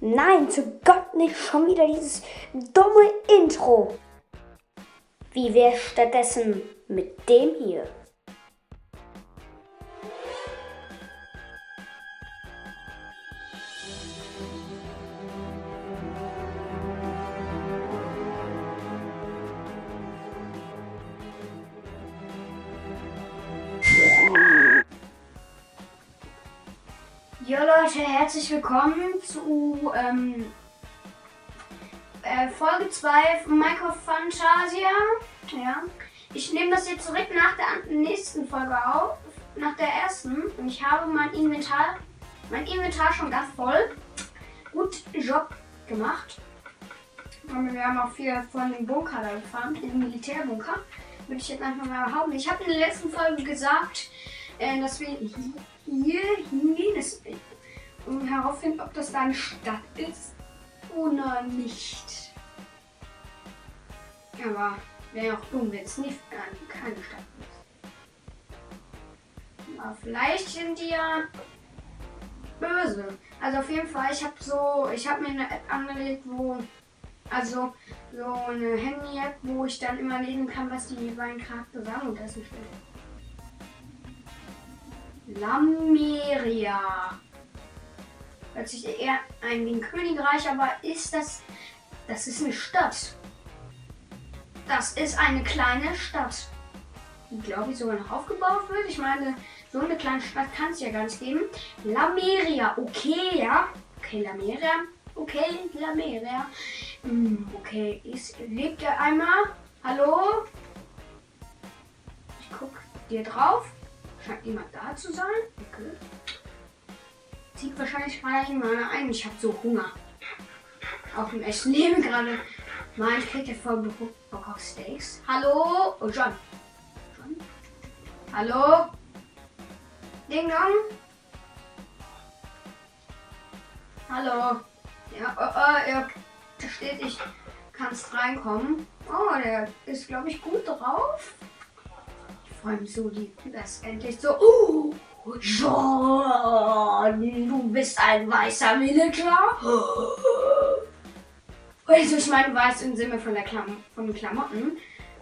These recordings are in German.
Nein, zu Gott nicht schon wieder dieses dumme Intro. Wie wär's stattdessen mit dem hier? Jo Leute, herzlich willkommen zu Folge 2 von Minecraft Fantasia. Ja. Ich nehme das jetzt direkt nach der nächsten Folge auf, nach der ersten. Und ich habe mein Inventar schon ganz voll. Gut Job gemacht. Und wir haben auch viel von dem Bunker da gefahren, den Militärbunker. Würde ich jetzt einfach mal behaupten. Ich habe in der letzten Folge gesagt, dass wir hier hingehen, um herauszufinden, ob das da eine Stadt ist oder nicht. Aber wäre auch dumm, wenn es nicht keine Stadt ist. Aber vielleicht sind die ja böse. Also auf jeden Fall, ich habe mir eine App angelegt, so eine Handy-App, wo ich dann immer lesen kann, was die beiden Charaktere sagen und das nicht. Lameria. Hört sich eher ein wie ein Königreich, aber das ist eine Stadt. Das ist eine kleine Stadt. Die, glaube ich, sogar noch aufgebaut wird. Ich meine, so eine kleine Stadt kann es ja gar nicht geben. Lameria, okay, ja. Okay, Lameria. Okay, Lameria. Okay, lebt er einmal? Hallo? Ich guck dir drauf. Scheint jemand da zu sein. Okay. Zieht wahrscheinlich gerade jemand ein. Ich habe so Hunger. Auch im echten Leben gerade. Mein kriegt ja voll Bock auf Steaks. Hallo? Oh, John. John? Hallo? Ding Dong? Hallo? Ja, ja, da steht, ich kannst reinkommen. Oh, der ist, glaube ich, gut drauf. Ich freue mich so, das endlich so. John, du bist ein weißer Villager. Also ich meine weiß im Sinne von den Klamotten.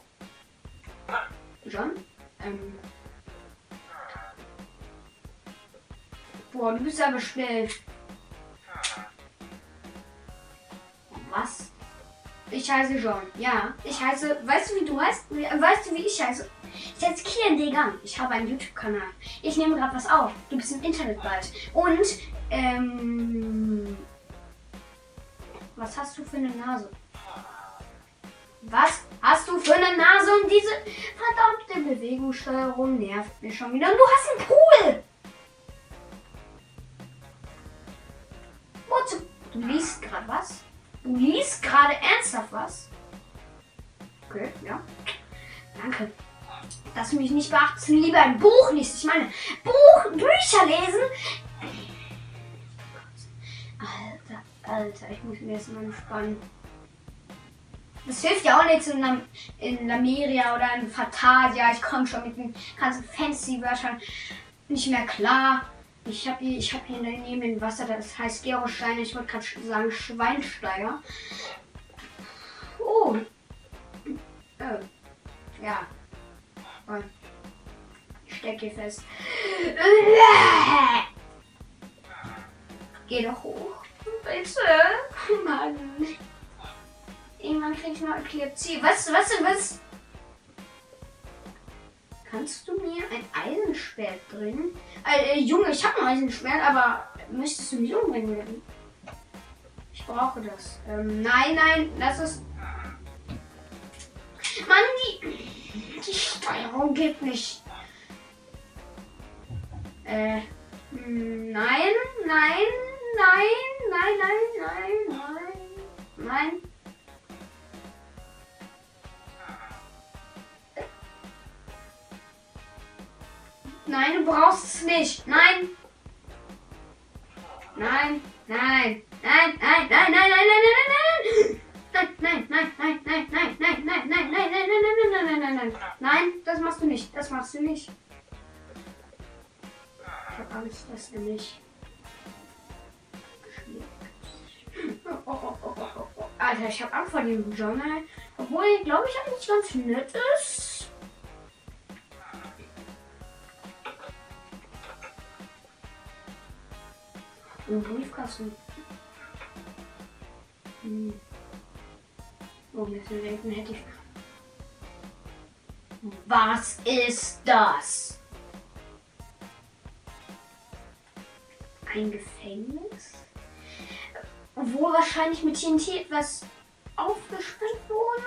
John? Boah, du bist aber schnell. Was? Ich heiße John. Ja, ich heiße. Weißt du, wie du heißt? Weißt du, wie ich heiße? Ich heiße Kian Degan. Ich habe einen YouTube-Kanal. Ich nehme gerade was auf. Du bist im Internet bald. Und, was hast du für eine Nase? Was hast du für eine Nase? Und diese verdammte Bewegungssteuerung nervt mich schon wieder. Und du hast einen Pool! Wozu? Du liest gerade was? Du liest gerade ernsthaft was? Okay, ja. Danke. Dass du mich nicht beachtest, lieber ein Buch liest. Ich meine, Bücher lesen. Alter, ich muss mir erstmal entspannen. Das hilft ja auch nichts in Lameria oder in Fantasia. Ich komme schon mit den ganzen Fancy-Wörtern nicht mehr klar. Ich hab hier neben dem Wasser, das heißt Gerostein. Ich wollte gerade sagen Schweinsteiger. Oh. Ja. Ich stecke hier fest. Geh doch hoch. Bitte. Mann. Irgendwann krieg ich noch Epilepsie. Was? Kannst du mir ein Eisenschwert bringen? Junge, ich habe ein Eisenschwert, aber möchtest du mich umbringen? Ich brauche das. Nein, das ist... Mann, die Steuerung geht nicht. Nein. Nein, du brauchst es nicht. Nein. Nein, das machst du nicht. Ich habe Angst, dass er mich schlägt. Oh. Alter, ich habe Angst vor dem Journal. Obwohl, glaube ich, eigentlich ganz nett ist. Ein Briefkasten. Oh, jetzt denken hätte ich. Was ist das? Ein Gefängnis? Wo wahrscheinlich mit TNT etwas aufgesprengt wurde?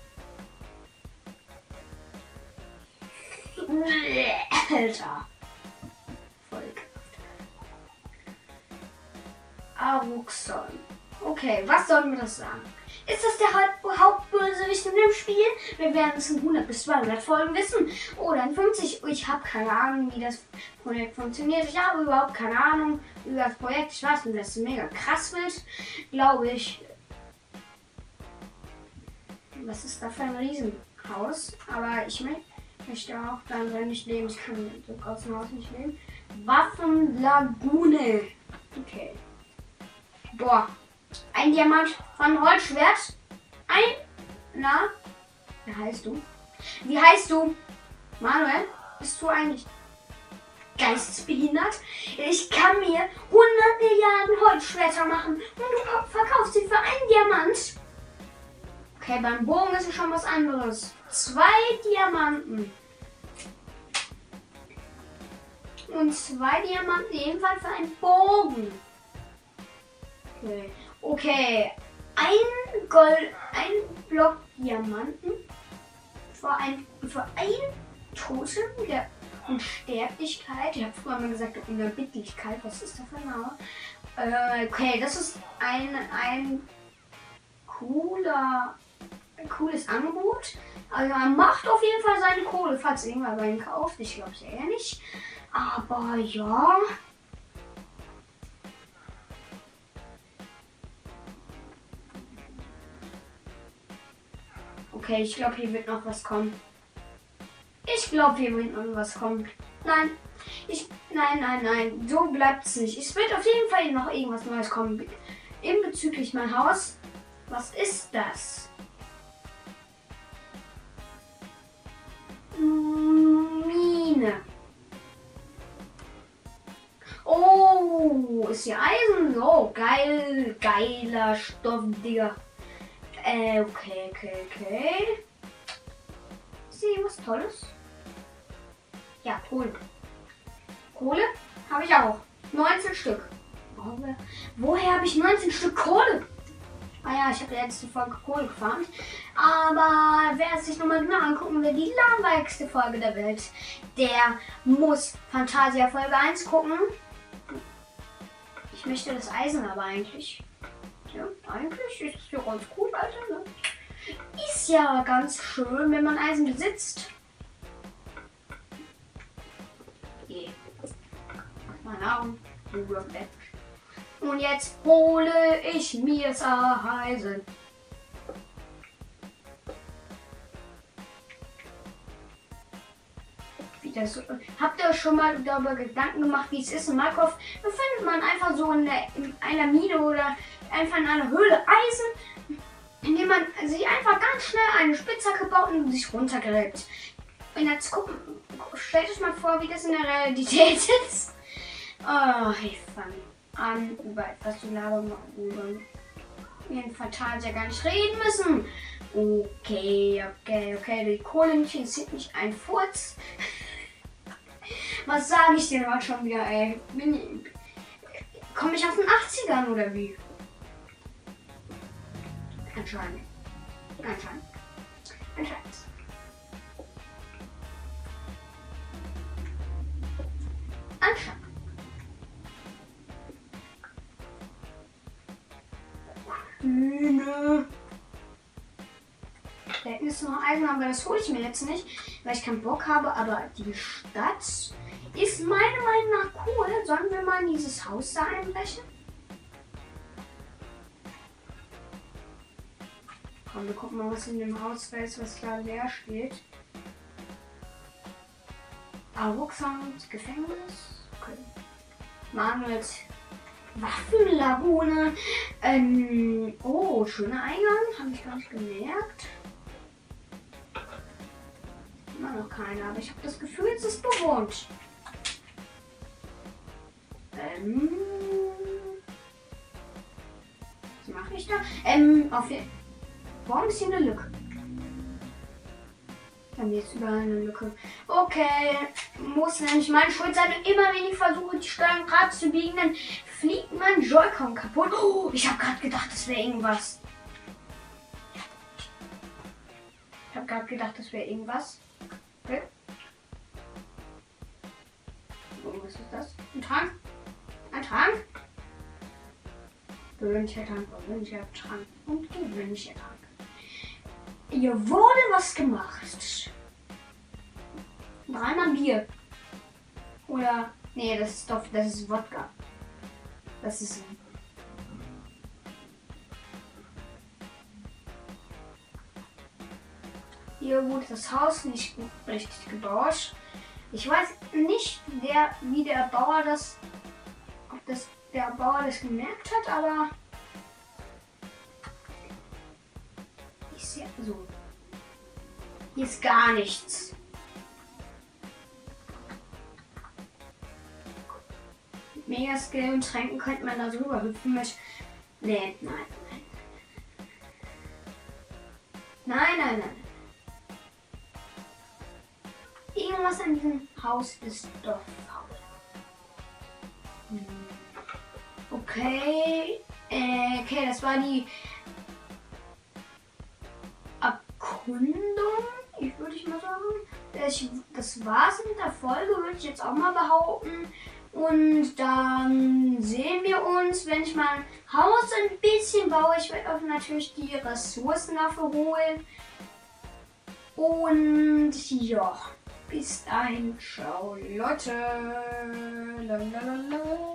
Alter. Vollkraft. Aruxon. Okay, was sollen wir das sagen? Ist das der Hauptbösewicht in dem Spiel? Wir werden es in 100 bis 200 Folgen wissen. Oder in 50. Ich habe keine Ahnung, wie das Projekt funktioniert. Ich habe überhaupt keine Ahnung über das Projekt. Ich weiß nur, dass es mega krass wird. Glaube ich. Was ist da für ein Riesenhaus? Aber ich möchte auch dann, wenn ich leben, ich kann so aus dem Haus nicht leben. Waffenlagune. Okay. Boah. Ein Diamant von Holzschwert. Wie heißt du? Wie heißt du? Manuel, bist du eigentlich geistesbehindert? Ich kann mir 100 Milliarden Holzschwerter machen und du verkaufst sie für einen Diamant. Okay, beim Bogen ist es schon was anderes. 2 Diamanten. Und 2 Diamanten ebenfalls für einen Bogen. Okay. Ein Block Diamanten für ein Totem der Unsterblichkeit. Ich habe früher mal gesagt, Unerbittlichkeit. Was ist das für ein Name? Okay, das ist ein cooles Angebot. Also man macht auf jeden Fall seine Kohle, falls irgendwann bei ihm kauft. Ich glaube es eher nicht. Aber ja. Okay, ich glaube, hier wird noch was kommen. Nein. Nein. So bleibt es nicht. Es wird auf jeden Fall noch irgendwas Neues kommen. Bezüglich mein Haus. Was ist das? Mine. Oh, ist hier Eisen? Oh, geil. Geiler Stoff, Digga. Okay. Ist hier irgendwas Tolles? Ja, Kohle. Kohle habe ich auch. 19 Stück. Woher habe ich 19 Stück Kohle? Ah ja, ich habe letzte Folge Kohle gefarmt. Aber wer es sich nochmal genau angucken will, die langweiligste Folge der Welt, der muss Fantasia Folge 1 gucken. Ich möchte das Eisen aber eigentlich. Ja, eigentlich ist es ja ganz gut, Alter. Ne? Ist ja ganz schön, wenn man Eisen besitzt. Und jetzt hole ich mir das Eisen. Habt ihr euch schon mal darüber Gedanken gemacht, wie es ist in Minecraft? Da findet man einfach so in einer Mine oder einfach in einer Höhle Eisen, indem man sich einfach ganz schnell eine Spitzhacke baut und sich runtergräbt. Und jetzt gucken, stellt euch mal vor, wie das in der Realität ist. Oh, ich fange an, über etwas zu labern, worüber wir in Fantasia gar nicht reden müssen. Okay. Die Kohle interessiert mich ein Furz. Was sage ich denn heute schon wieder, ey? Komme ich aus den 80ern oder wie? Anscheinend. Hühner. Da hinten ist noch Eisen, aber das hole ich mir jetzt nicht, weil ich keinen Bock habe. Aber die Stadt ist meiner Meinung nach cool. Sollen wir mal in dieses Haus da einbrechen? Komm, wir gucken mal, was in dem Haus ist, was da leer steht. Rucksack, Gefängnis. Okay. Manuels Waffenlagune. Oh, schöner Eingang. Habe ich gar nicht gemerkt. Immer noch keiner, aber ich habe das Gefühl, es ist bewohnt. Was mache ich da? Warum ist hier eine Lücke? Dann ist überall eine Lücke. Okay, muss nämlich meine Schuld sein. Und immer wenn ich versuche, die Steuerung gerade zu biegen, dann fliegt mein Joy-Con kaputt. Oh, ich habe gerade gedacht, das wäre irgendwas. Okay. Oh, was ist das? Ein Trank? Ein Trank? Gewöhnlicher Trank und gewöhnlicher Trank. Hier wurde was gemacht. 3-mal Bier. Oder. Nee, das ist Wodka. Das ist. Hier wurde das Haus nicht richtig gebaut. Ich weiß nicht, wie der Bauer das. Ob der Bauer das gemerkt hat, aber. Ich sehe so. Hier ist gar nichts. Mit Megaskill und Tränken könnte man da drüber hüpfen mit. Nee, nein. Irgendwas an diesem Haus ist doch faul. Okay. Okay, das war die Erkundung, würde ich mal sagen. Das war's mit der Folge, würde ich jetzt auch mal behaupten. Und dann sehen wir uns, wenn ich mein Haus ein bisschen baue. Ich werde auch natürlich die Ressourcen dafür holen. Und ja, bis dahin, ciao Leute. Lalalala.